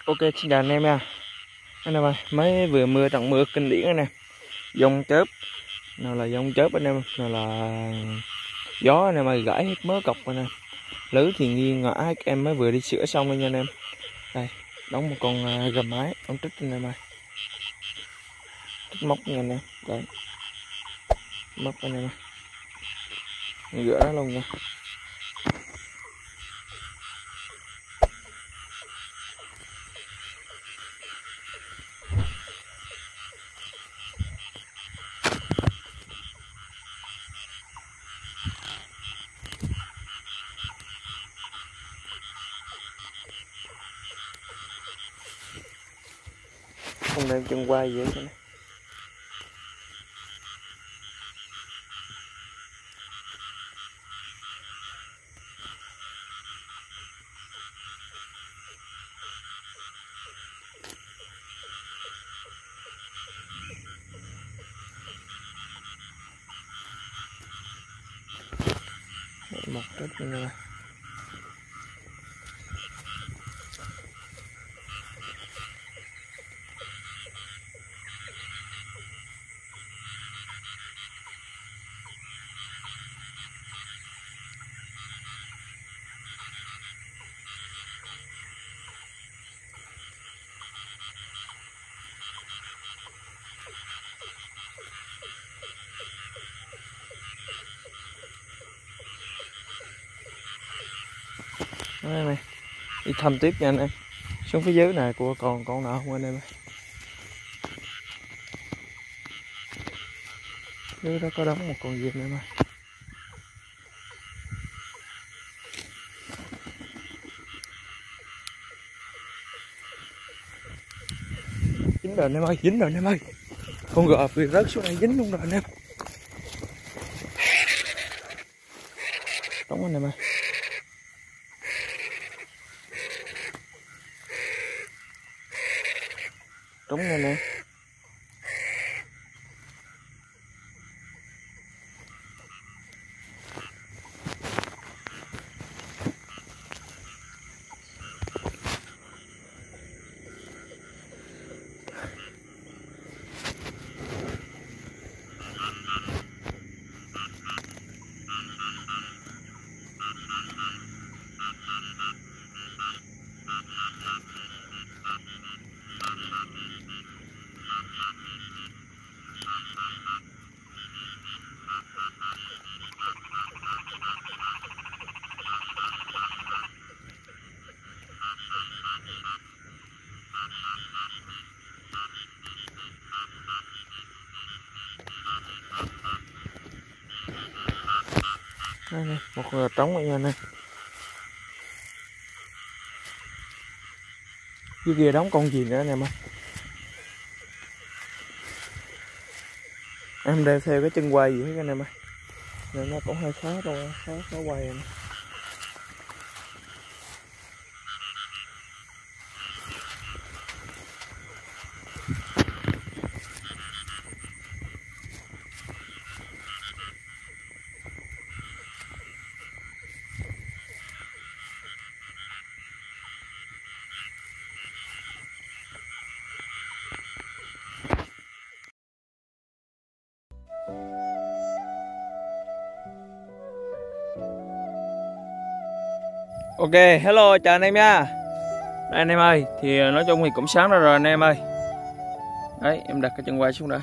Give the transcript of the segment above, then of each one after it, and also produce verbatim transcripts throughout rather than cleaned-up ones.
Ok, xin chào anh em nha. Anh em ơi, mới vừa mưa trận mưa kinh điển anh em. Dông chớp, nào là dông chớp anh em, nào là gió anh em ơi, gãy hết mớ cọc anh em. Lưới thì nghiêng ngã, em mới vừa đi sửa xong đây nha anh em. Đây, đóng một con gầm mái, đóng trích anh em ơi. Trích móc nha anh em. Đây. Móc anh em ơi. Rửa nó luôn nha. Không đem chân quay gì hết này. Một trích anh em ơi. Đây này, đi thăm tiếp nha anh em. Xuống phía dưới này của còn con nào không anh em ơi. Dưới đó có đóng một con gì anh em ơi. Dính rồi anh em ơi, dính rồi anh em ơi. Con gọt bị rớt xuống đây dính luôn rồi anh em. Đóng anh em ơi. Đúng rồi nè. Đây này, một con gà trống vậy nè. Dưới kia đóng con gì nữa anh em ơi. Em đeo theo cái chân quay gì hết anh em ơi. Nên nó cũng hơi khó rồi, khó khó quay này. Ok, hello, chào anh em nha. Đây anh em ơi, thì nói chung thì cũng sáng rồi anh em ơi. Đấy, em đặt cái chân quay xuống đây.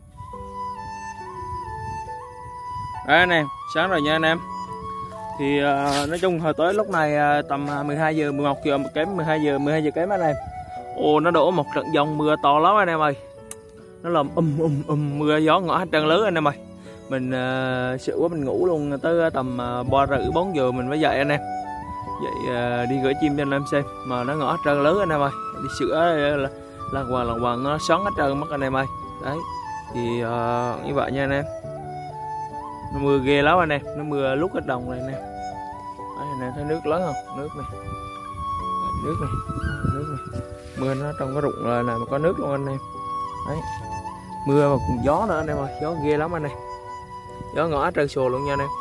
Đấy anh em, sáng rồi nha anh em. Thì uh, nói chung hồi tối lúc này uh, tầm mười hai giờ, mười một giờ kém, mười hai giờ, mười hai giờ kém anh em. Ồ, nó đổ một trận dông mưa to lắm anh em ơi. Nó làm um um um mưa gió ngõ hết trơn lớn anh em ơi. Mình uh, sợ quá mình ngủ luôn tới tầm uh, ba rưỡi bốn giờ mình mới dậy anh em. Vậy uh, đi gửi chim cho anh em xem mà nó ngõ hết trơn lớn anh em ơi. Đi sửa là là hoàng là hoàng nó xoắn hết trơn mất anh em ơi. Đấy. Thì uh, như vậy nha anh em. Nó mưa ghê lắm anh em, nó mưa lúc hết đồng này anh em. Đấy, anh em thấy nước lớn không? Nước này. Nước này, nước này. Mưa nó trong cái rụng này mà có nước luôn anh em. Đấy. Mưa mà cùng gió nữa anh em ơi, gió ghê lắm anh em. Gió ngõ hết trơn sồ luôn nha anh em.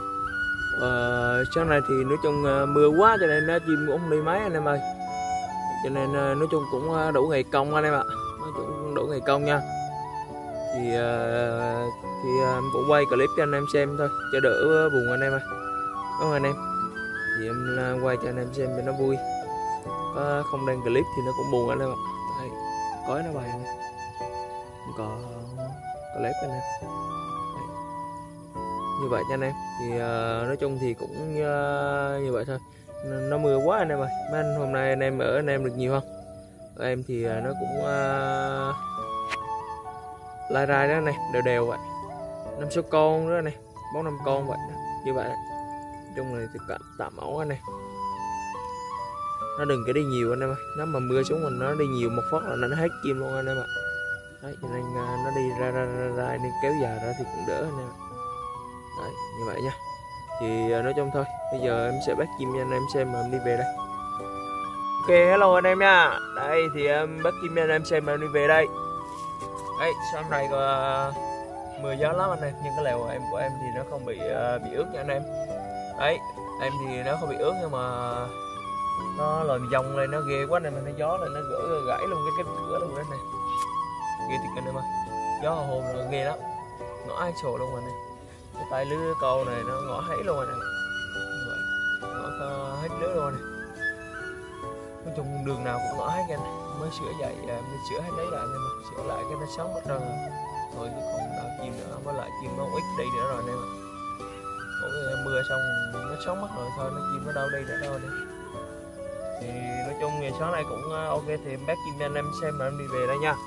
Ờ, sáng nay thì nói chung uh, mưa quá cho nên nó chim cũng không đi máy anh em ơi. cho nên nói chung cũng đủ ngày công anh em ạ, nói chung đủ ngày công nha. Thì thì em cũng quay clip cho anh em xem thôi cho đỡ buồn anh em ơi, đúng không anh em? Thì em quay cho anh em xem cho nó vui, có không đăng clip thì nó cũng buồn anh em ạ. Đây, cối nó bay này, không có clip anh em. Đây. Như vậy cho anh em thì uh, nói chung thì cũng uh, như vậy thôi. Nó mưa quá anh em ơi. Mấy anh hôm nay anh em ở anh em được nhiều không? Ở em thì uh, nó cũng uh, lai rai đó này, đều đều vậy, năm số con đó này, bốn năm con vậy đó. Như vậy đó. Chung này thì tạm ổn anh em, nó đừng có đi nhiều anh em ơi, nếu mà mưa xuống mình nó đi nhiều một phát là nó hết chim luôn anh em ạ. Đấy, cho nên nó đi ra ra ra, ra nên kéo dài ra thì cũng đỡ anh em. Đấy, như vậy nha. Thì nói chung thôi, bây giờ em sẽ bắt chim cho anh em xem mà em đi về đây. Ok, hello anh em nha. Đây thì em bắt chim cho anh em xem mà em đi về đây. Đấy, sáng nay có mưa gió lắm anh em, nhưng cái lều em của em thì nó không bị uh, bị ướt nha anh em. Đấy, em thì nó không bị ướt nhưng mà nó lòi dòng lên nó ghê quá này, mà nó gió lên nó gỡ gãy luôn cái cái cửa luôn đấy này, ghê thiệt anh em ơi, gió hôm rồi ghê lắm, ngõ hai sổ luôn rồi này, cái tay lưới câu này nó ngõ hết luôn rồi này, ngõ hết lưới luôn này, nói chung đường nào cũng ngõ hết anh, mới sửa dậy mới sửa hết lấy lại anh em, sửa lại cái nó sống mất rồi, thôi chứ còn nào chim nữa, với lại chim nó ít đi nữa rồi anh em ạ. Mỗi mưa xong nó sống mất rồi, thôi nó chim nó đâu đi nữa đâu đi. Thì nói chung ngày sáng nay cũng ok, thì em bác chim cho anh em xem mà em đi về đây nha.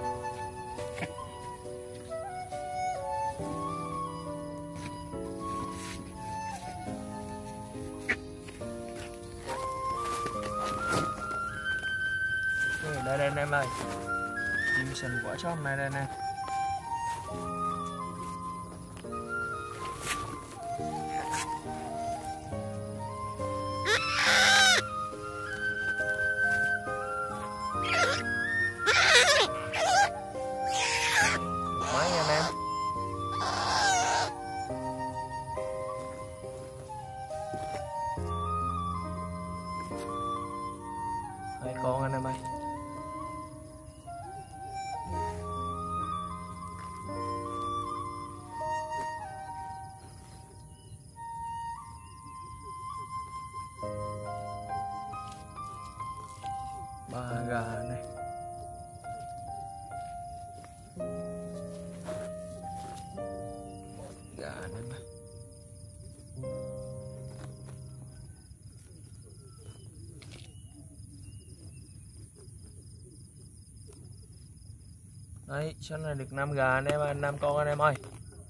Đây đây anh em ơi, chim sình quả số hôm nay đây nè. Hai con anh em ơi. Ba gà này. Một gà này mà. Đấy, sáng nay được năm gà anh em, năm con anh em ơi.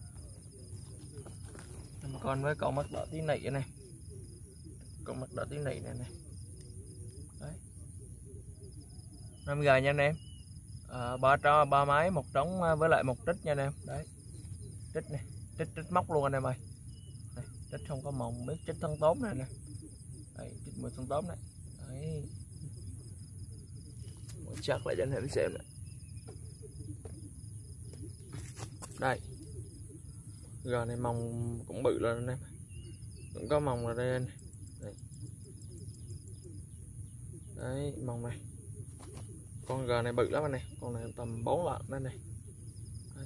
năm con với con mắt đỏ tí nị này. Con mắt đỏ tí nị này này. Đấy. năm gà nha anh em. À, ba trò ba máy, một trống với lại một trích nha anh em. Đấy. Trích này, trích trích móc luôn anh em ơi. Đây, trích không có mồng, biết trích thân tốm này nè. Đấy, trích mười thân tốm này. Đấy. Một chắc lại cho anh em xem này. Đây, gà này mồng cũng bự lên anh em, cũng có mồng ở đây anh. Đây. Đấy, mồng này, con gà này bự lắm anh này, con này tầm bốn lạng đây này. Đấy,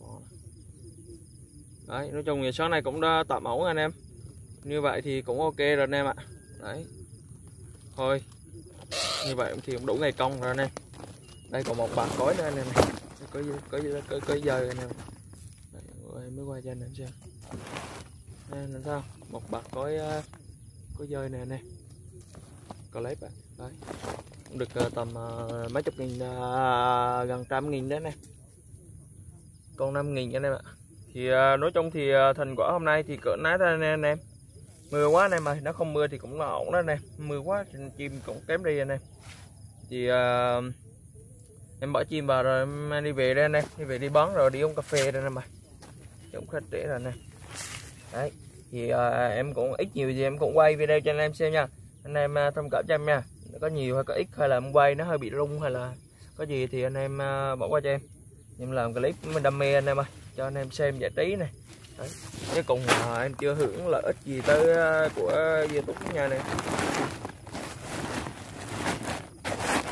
đấy, nói chung thì sáng nay cũng đã tạm ổn anh em, như vậy thì cũng ok rồi anh em ạ. Đấy, thôi như vậy thì cũng đủ ngày công rồi anh em. Đây còn một bạc cối nữa anh em này, có có có có dơi anh em. Em mới quay cho anh em xem. Đây là sao? Một bạc cối có dơi này nè. Có lép ạ. Đấy. Cũng được tầm uh, mấy chục nghìn, uh, gần trăm nghìn đấy nè. Còn năm nghìn anh em ạ. Thì uh, nói chung thì uh, thành quả hôm nay thì cỡ nát ra anh em. Mưa quá anh em ơi, nó không mưa thì cũng là ổn đó anh em. Mưa quá chim cũng kém đi anh em. Thì uh, em bỏ chim vào rồi em đi về đây anh em, đi về đi bón rồi đi uống cà phê đây anh em ơi. Cũng khách trễ rồi nè. Đấy, thì uh, em cũng ít nhiều gì em cũng quay video cho anh em xem nha. Anh em uh, thông cảm cho em nha. Có nhiều hay có ít hay là em quay nó hơi bị rung hay là có gì thì anh em uh, bỏ qua cho em. Em làm clip mình đam mê anh em ơi, cho anh em xem giải trí này. Đấy. Chứ cùng uh, em chưa hưởng lợi ích gì tới uh, của YouTube nha này.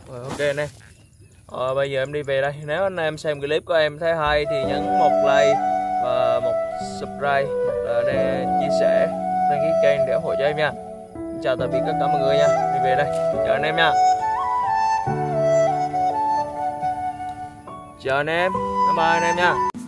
Rồi, ok anh em. Ờ, bây giờ em đi về đây. Nếu anh em xem clip của em thấy hay thì nhấn một like và một subscribe, hoặc là để chia sẻ, đăng ký kênh để ủng hộ cho em nha. Chào tạm biệt tất cả mọi người nha. Đi về đây. Chào anh em nha. Chào anh em. Bye bye anh em nha.